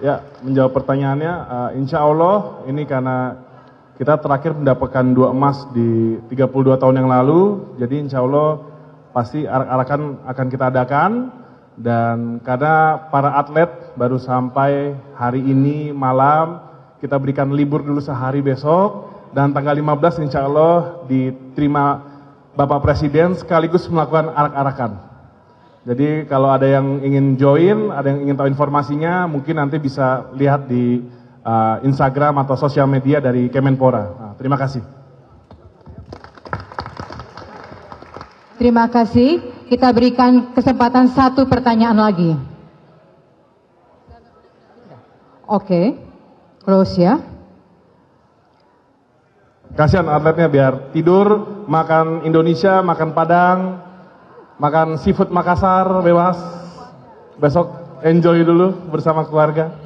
Ya, menjawab pertanyaannya, insya Allah ini karena kita terakhir mendapatkan 2 emas di 32 tahun yang lalu, jadi insya Allah pasti arak-arakan akan kita adakan, dan karena para atlet baru sampai hari ini malam, kita berikan libur dulu sehari besok, dan tanggal 15 insya Allah diterima Bapak Presiden sekaligus melakukan arak-arakan. Jadi kalau ada yang ingin join, ada yang ingin tahu informasinya, mungkin nanti bisa lihat di Instagram atau sosial media dari Kemenpora. Nah, terima kasih. Terima kasih. Kita berikan kesempatan 1 pertanyaan lagi. Oke, close ya. Kasihan atletnya biar tidur, makan Indonesia, makan Padang, makan seafood Makassar bebas. Besok enjoy dulu bersama keluarga.